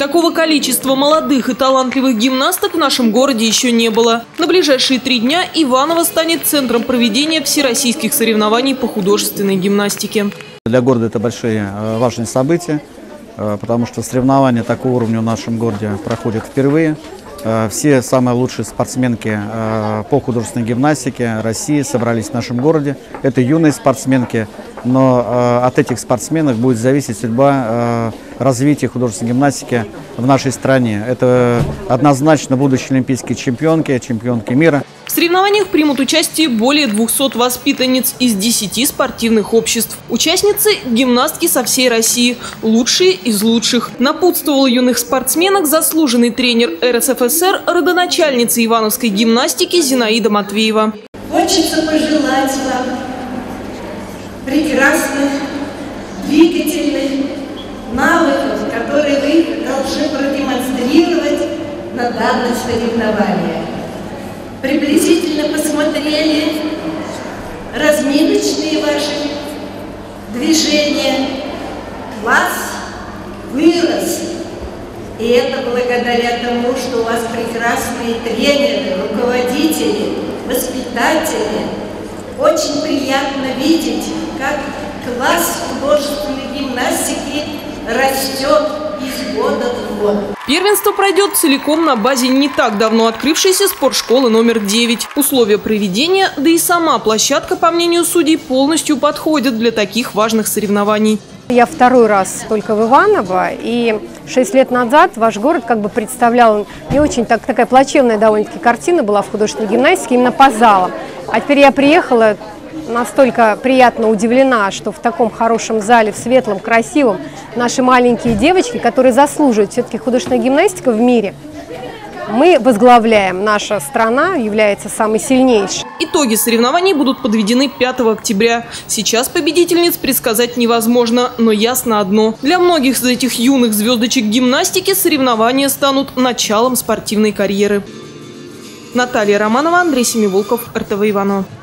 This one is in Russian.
Такого количества молодых и талантливых гимнасток в нашем городе еще не было. На ближайшие 3 дня Иваново станет центром проведения всероссийских соревнований по художественной гимнастике. Для города это большое важное событие, потому что соревнования такого уровня в нашем городе проходят впервые. Все самые лучшие спортсменки по художественной гимнастике России собрались в нашем городе. Это юные спортсменки, но от этих спортсменок будет зависеть судьба развития художественной гимнастики в нашей стране. Это однозначно будущие олимпийские чемпионки мира. В соревнованиях примут участие более 200 воспитанниц из 10 спортивных обществ. Участницы – гимнастки со всей России, лучшие из лучших. Напутствовал юных спортсменок заслуженный тренер РСФСР, родоначальница ивановской гимнастики Зинаида Матвеева. Хочется пожелать вам прекрасных, двигательных навыков, которые вы должны продемонстрировать на данных соревнованиях. Приблизительно посмотрели разминочные ваши движения. Класс вырос. И это благодаря тому, что у вас прекрасные тренеры, руководители, воспитатели. Очень приятно видеть, как класс художественной гимнастики растет из года в год. Первенство пройдет целиком на базе не так давно открывшейся спортшколы номер 9. Условия проведения, да и сама площадка, по мнению судей, полностью подходят для таких важных соревнований. Я второй раз только в Иваново, и 6 лет назад ваш город как бы представлял не очень такая плачевная довольно-таки картина была в художественной гимнастике именно по залам. А теперь я приехала, настолько приятно удивлена, что в таком хорошем зале, в светлом, красивом, наши маленькие девочки, которые заслуживают все-таки художественная гимнастика в мире, мы возглавляем, наша страна является самой сильнейшей. Итоги соревнований будут подведены 5 октября. Сейчас победительниц предсказать невозможно, но ясно одно. Для многих из этих юных звездочек гимнастики соревнования станут началом спортивной карьеры. Наталья Романова, Андрей Семиволков, РТВ Иваново.